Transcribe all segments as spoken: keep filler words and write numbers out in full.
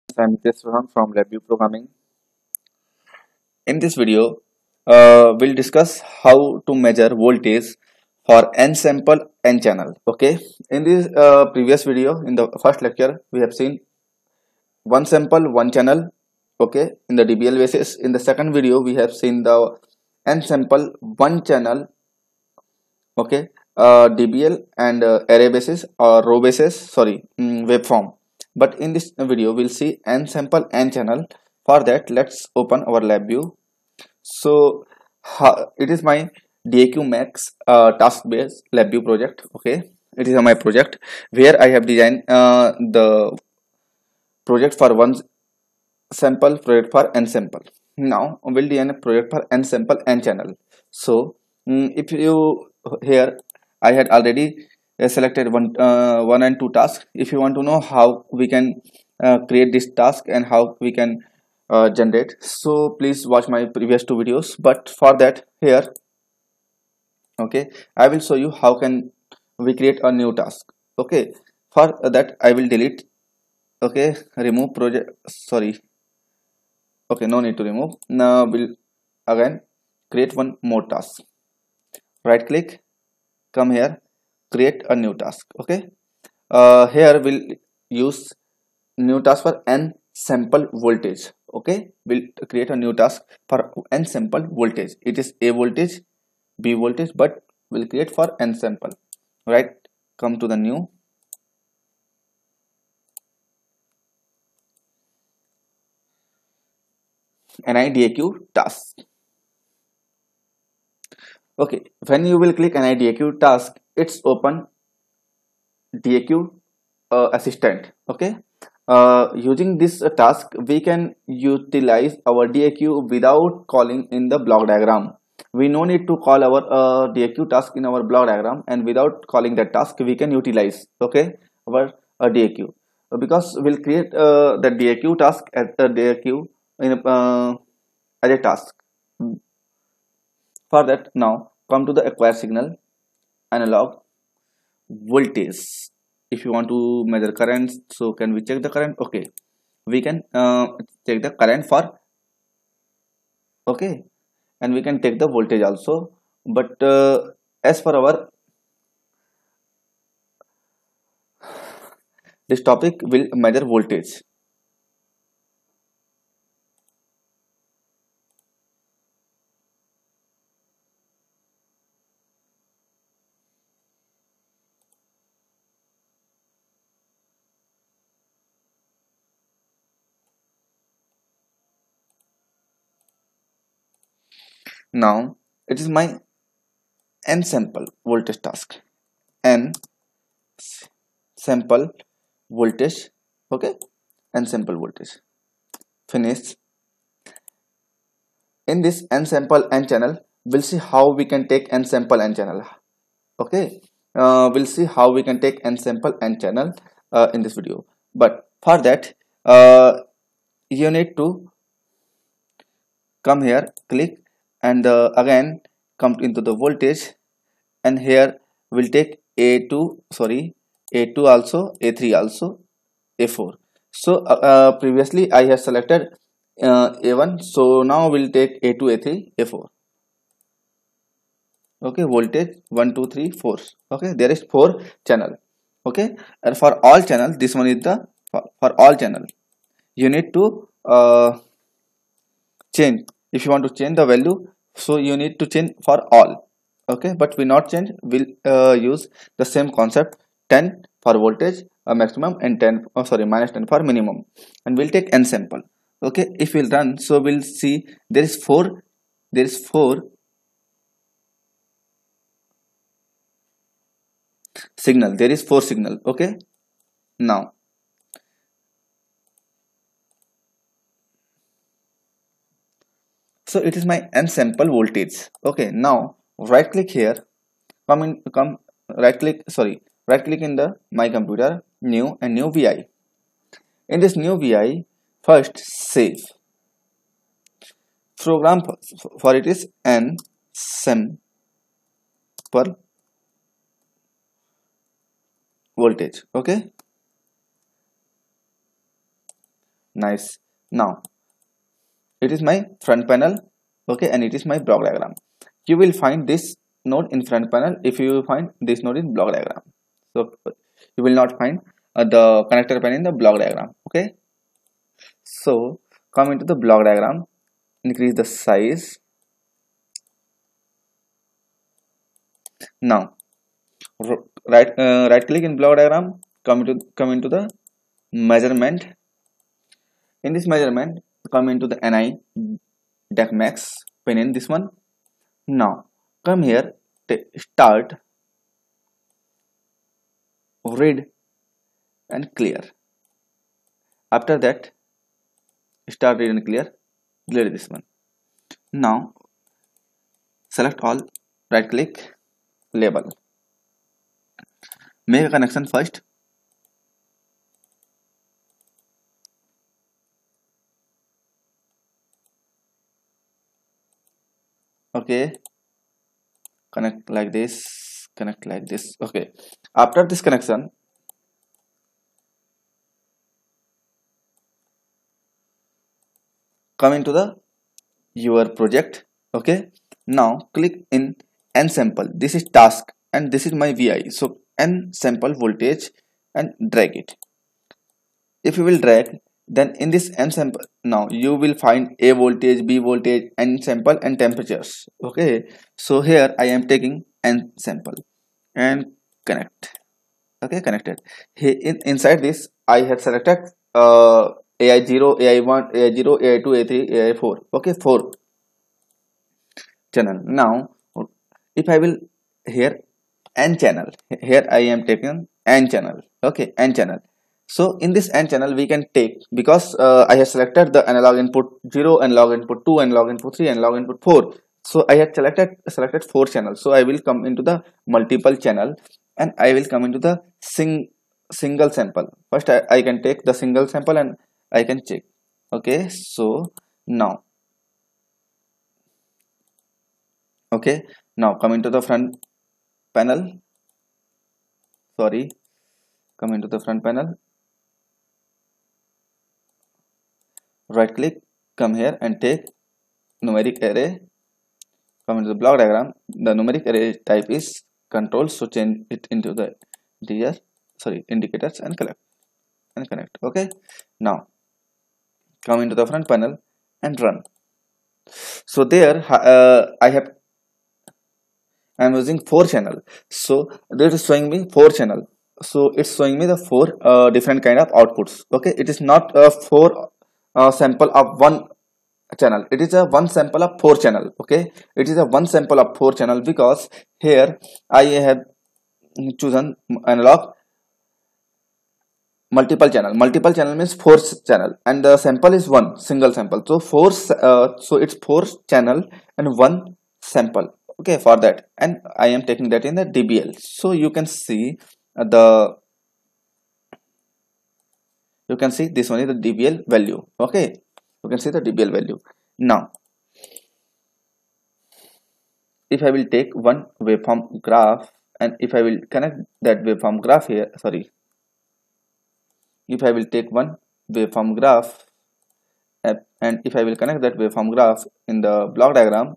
I'm from LabVIEW Programming. In this video, uh, we'll discuss how to measure voltage for n sample n channel. Okay. In this uh, previous video, in the first lecture, we have seen one sample, one channel. Okay. In the D B L basis. In the second video, we have seen the n sample, one channel. Okay. Uh, D B L and uh, array basis or row basis. Sorry, mm, waveform. But in this video, we'll see n sample n channel. For that, let's open our LabVIEW. So ha, it is my NIDAQmx uh, task based LabVIEW project. Okay, it is my project where I have designed uh, the project for one sample, project for n sample. Now we'll design a project for n sample n channel. So mm, if you here I had already uh, selected one uh, one and two tasks. If you want to know how we can uh, create this task and how we can uh, generate, so please watch my previous two videos. But for that, here, okay, I will show you how can we create a new task. Okay, for that I will delete, okay, remove project, sorry, okay, no need to remove. Now we'll again create one more task. Right click, come here, create a new task. Okay, uh, here we'll use new task for n sample voltage. Okay, we'll create a new task for n sample voltage. It is a voltage, b voltage, but we'll create for n sample. Right, come to the new, NIDAQ task. Okay, when you will click NIDAQ task, it's open D A Q uh, assistant. Okay, uh, using this uh, task, we can utilize our D A Q without calling in the block diagram. We no need to call our uh, D A Q task in our block diagram, and without calling that task, we can utilize, okay, our uh, D A Q, Uh, because we'll create uh, the D A Q task as the D A Q in a, uh, as a task. For that, now come to the acquire signal, analog voltage. If you want to measure current, so can we check the current? Okay, we can uh, check the current for, okay, and we can take the voltage also. But uh, as for our this topic will measure voltage. Now it is my n sample voltage task, n sample voltage. Okay, n sample voltage finished. In this n sample n channel, we'll see how we can take n sample n channel. Okay, uh, we'll see how we can take n sample n channel uh, in this video. But for that, uh, you need to come here, click, and uh, again come into the voltage, and here we'll take A two, sorry, A two also, A three also, A four. So uh, uh, previously I have selected uh, A one, so now we'll take A two, A three, A four. Okay, voltage one two three four. Okay, there is four channel. Okay, and for all channel, this one is the for, for all channel, you need to uh, change. If you want to change the value, so you need to change for all. Okay, but we not change, we'll uh, use the same concept, ten for voltage uh, maximum, and ten, oh sorry, minus ten for minimum, and we'll take n sample. Okay, if we'll run, so we'll see there is four there is four signal, there is four signal. Okay, now so it is my n sample voltage. Okay, now right click here, come in, come right click, sorry, right click in the my computer, new, and new V I. In this new V I, first save program for, for it is n sample voltage. Okay, Nice. Now it is my front panel, okay, and it is my block diagram. You will find this node in front panel if you will find this node in block diagram. So you will not find uh, the connector panel in the block diagram. Okay, so come into the block diagram, increase the size. Now right uh, right click in block diagram, come into come into the measurement. In this measurement, come into the NIDAQmx pin in this one. Now come here, start, read and clear. After that, start, read and clear, clear this one. Now select all, right click, label, make a connection first. Okay, connect like this, connect like this. Okay, after this connection, come into the your project. Okay, now click in n sample. This is task and this is my V I. So n sample voltage and drag it. If you will drag, then in this n sample, now you will find a voltage, b voltage, n sample and temperatures. Okay, so here I am taking n sample and connect. Okay, connected. Here in, inside this I had selected uh, A I zero, A I one, A I zero, A I two, A I three, A I four. Okay, four channel. Now if I will here n channel, here I am taking n channel. Okay, n channel. So in this n channel we can take, because uh, I have selected the analog input zero, analog input two, analog input three, analog input four. So I have selected selected four channels. So I will come into the multiple channel and I will come into the sing single sample. First I, I can take the single sample and I can check. Okay, so now okay, now come into the front panel. Sorry, come into the front panel. Right click, come here and take numeric array. Come into the block diagram. The numeric array type is control, so change it into the integer, sorry, indicators and collect and connect. Okay, now come into the front panel and run. So there uh, I have I am using four channel. So this is showing me four channel. So it's showing me the four uh, different kind of outputs. Okay, it is not a four uh, sample of one channel. It is a one sample of four channel. Okay, it is a one sample of four channel because here I have chosen analog multiple channel. Multiple channel means four channel and the sample is one single sample. So four uh, so it's four channel and one sample. Okay, for that, and I am taking that in the D B L. So you can see uh, the you can see this one is the D B L value. Okay, you can see the D B L value. Now if I will take one waveform graph and if I will connect that waveform graph here, sorry, if I will take one waveform graph and if I will connect that waveform graph in the block diagram.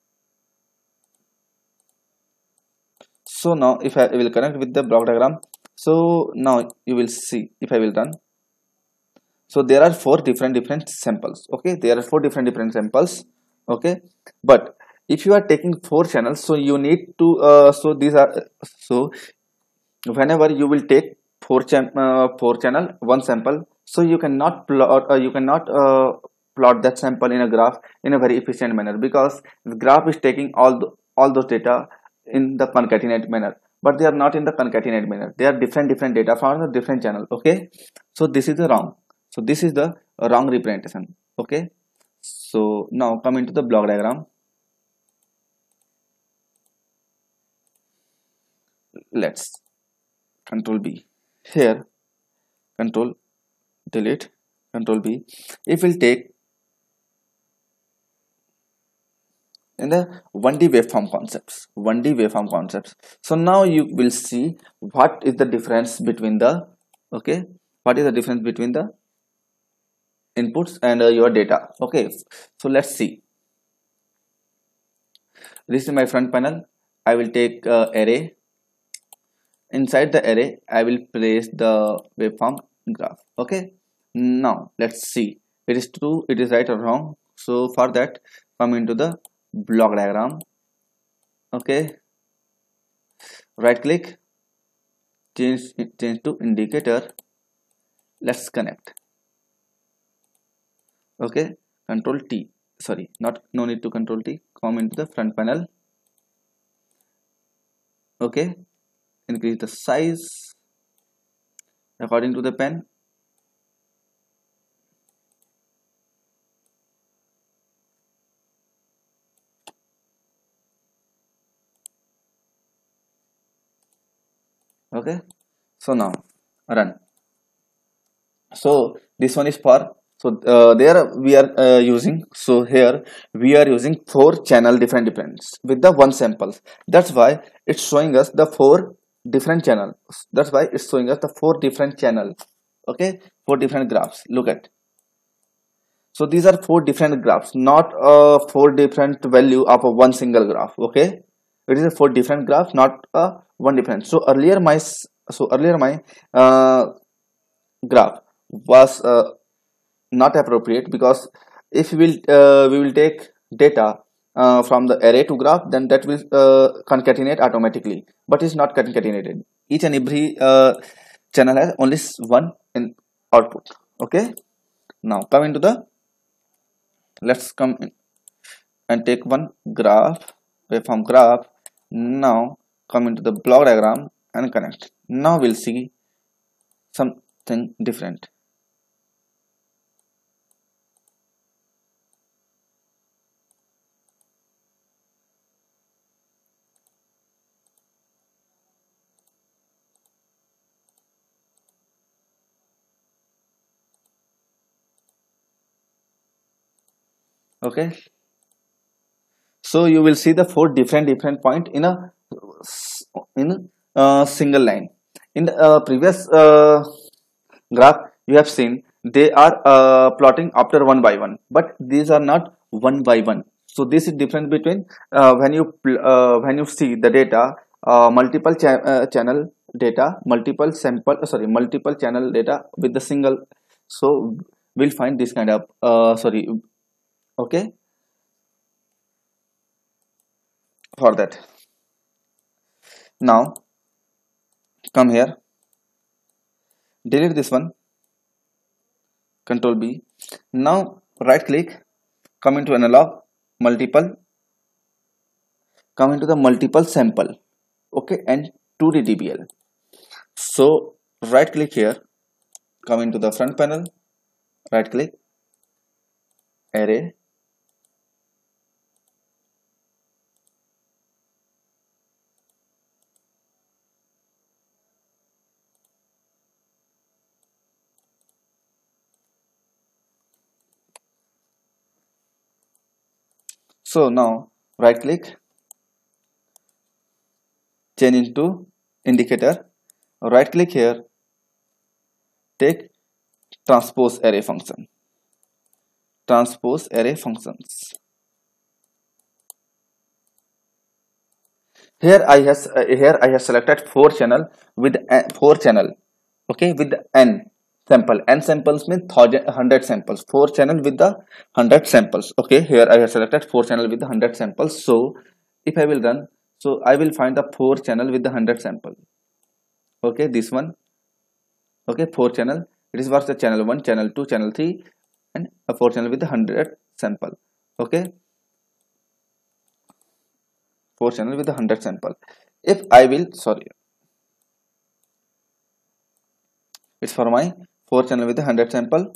So now if I will connect with the block diagram, so now you will see if I will run. So there are four different different samples. Okay, there are four different different samples. Okay, but if you are taking four channels, so you need to uh, so these are so whenever you will take four chan uh, four channel one sample, so you cannot plot uh, you cannot uh, plot that sample in a graph in a very efficient manner, because the graph is taking all the, all those data in the concatenate manner, but they are not in the concatenate manner. They are different different data from the different channel. Okay, so this is the wrong. So this is the wrong representation. Okay, so now come into the block diagram. Let's control B here, control delete, control B. If we'll take in the one D waveform concepts, one D waveform concepts. So now you will see what is the difference between the okay, what is the difference between the inputs and uh, your data. Okay, so let's see. This is my front panel. I will take uh, array. Inside the array I will place the waveform graph. Okay, now let's see it is true, it is right or wrong. So for that, come into the block diagram. Okay, right click, change change to indicator. Let's connect. Okay, control T, sorry, not no need to control T. Come into the front panel. Okay, increase the size according to the pen. Okay, so now run. So this one is for, so uh, there we are uh, using, so here we are using four channel different different with the one samples. That's why it's showing us the four different channels. That's why it's showing us the four different channels. Okay, four different graphs. Look at, so these are four different graphs, not uh, four different value of a one single graph. Okay, it is a four different graphs, not a one different. So earlier my so earlier my uh, graph was uh, not appropriate, because if we will uh, we will take data uh, from the array to graph, then that will uh, concatenate automatically, but it's not concatenated. Each and every uh, channel has only one in output. Okay, now come into the, let's come in and take one graph, waveform graph. Now come into the block diagram and connect. Now we'll see something different. Okay, so you will see the four different different point in a in a single line. In the uh, previous uh, graph you have seen they are uh, plotting after one by one, but these are not one by one. So this is difference between uh, when you uh, when you see the data uh, multiple cha uh, channel data, multiple sample uh, sorry multiple channel data with the single. So we'll find this kind of uh, sorry. Okay, for that, now come here, delete this one, control B. Now right click, come into analog, multiple, come into the multiple sample. Okay, and two D D B L. So right click here, come into the front panel, right click, array, so now right click, change into indicator, right click here, take transpose array function, transpose array functions. Here I has uh, here I have selected four channel with uh, four channel. Okay, with the n sample. N samples means thousand hundred samples. Four channel with the hundred samples. Okay, here I have selected four channel with the hundred samples. So if I will run, so I will find the four channel with the hundred sample. Okay, this one. Okay, four channel. It is what's the channel one, channel two, channel three, and a four channel with the hundred sample. Okay, four channel with the hundred sample. If I will, sorry, it's for my four channel with the hundred sample,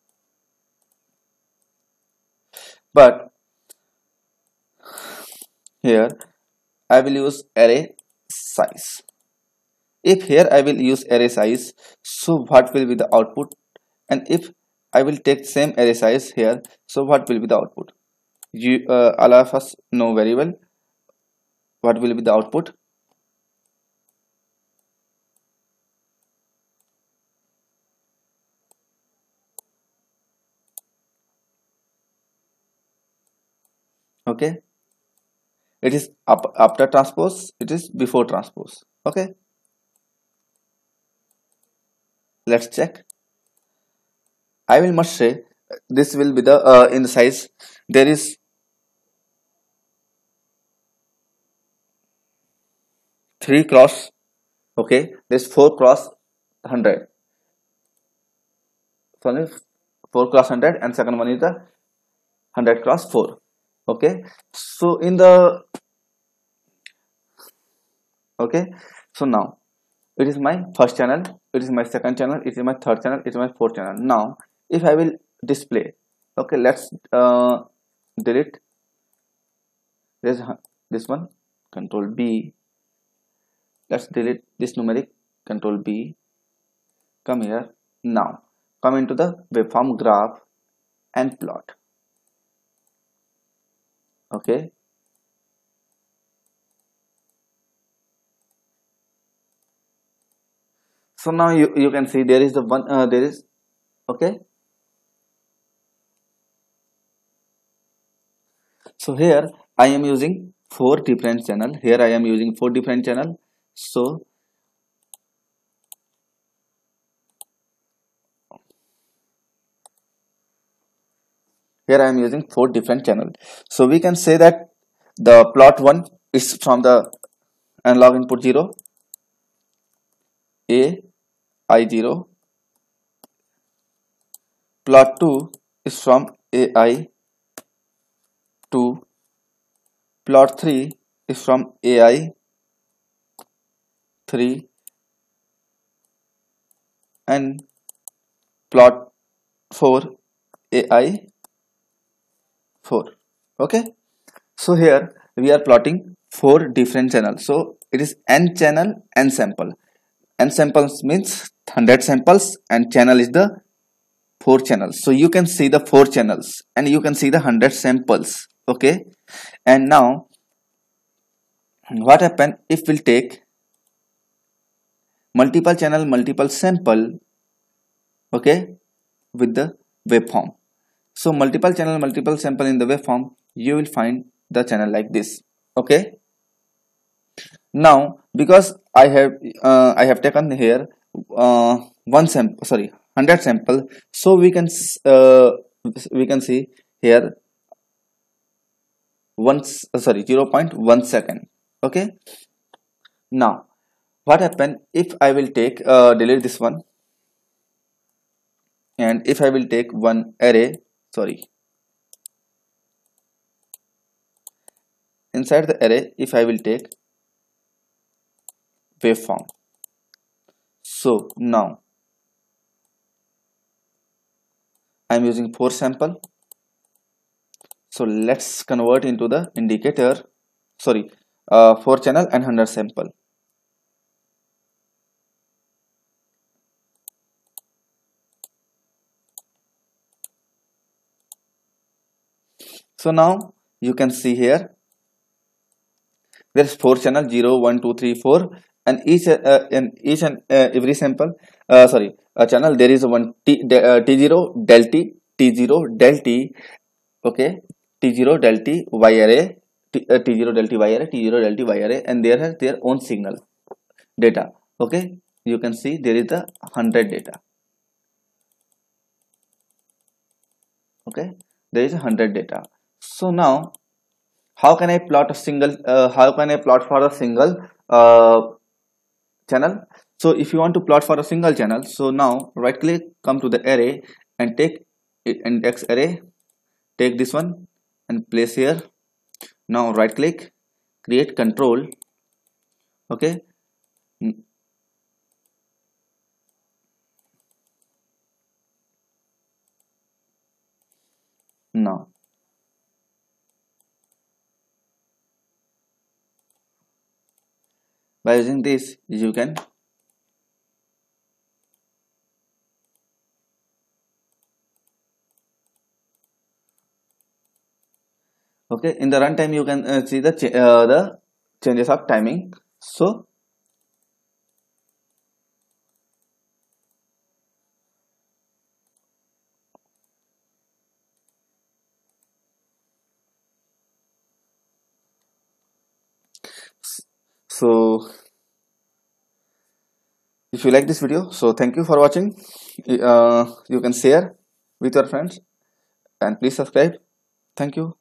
but here I will use array size. If here I will use array size, so what will be the output? And if I will take same array size here, so what will be the output? You uh, all of us know very well what will be the output. Okay, it is up after transpose, it is before transpose. Okay, let's check. I will must say this will be the uh, in the size there is three cross. Okay, there's four cross one hundred. Sorry, four cross one hundred, and second one is the one hundred cross four. Okay, so in the okay, so now it is my first channel, it is my second channel, it is my third channel, it is my fourth channel. Now if I will display, okay, let's uh, delete this this one, control B. Let's delete this numeric, control B. Come here. Now come into the waveform graph and plot. Okay, so now you, you can see there is the one uh, there is okay. So here I am using four different channel. Here I am using four different channel. So here I am using four different channel. So we can say that the plot one is from the analog input zero, A, I zero. Plot two is from A I two. Plot three is from A I three, and plot four A I four. Okay, so here we are plotting four different channels. So it is n channel, n sample. N samples means one hundred samples, and channel is the four channels. So you can see the four channels and you can see the one hundred samples. Okay, and now what happen if we'll take multiple channel, multiple sample, okay, with the waveform. So multiple channel, multiple sample in the waveform, you will find the channel like this. Okay, now because I have uh, I have taken here uh, one sample, sorry, one hundred sample, so we can uh, we can see here once uh, sorry zero point one second. Okay, now what happen if I will take uh, delete this one, and if I will take one array, sorry, inside the array if I will take waveform. So now I am using four sample. So let's convert into the indicator, sorry, uh, four channel and one hundred sample. So now you can see here there's four channel zero, one, two, three, four, and each uh, in each and uh, every sample uh, sorry a channel there is one t de, uh, t zero del t, t zero del t, okay, t zero del t y array, t, uh, t zero del t y array, t zero del t y array, and there has their own signal data. Okay, you can see there is the one hundred data. Okay, there is one hundred data. So now how can I plot a single uh, how can I plot for a single uh, channel? So if you want to plot for a single channel, so now right click, come to the array and take index array, take this one and place here. Now right click, create control. Okay, now by using this you can okay, in the runtime you can uh, see the ch uh, the changes of timing. So So if you like this video, so thank you for watching. Uh, you can share with your friends and please subscribe. Thank you.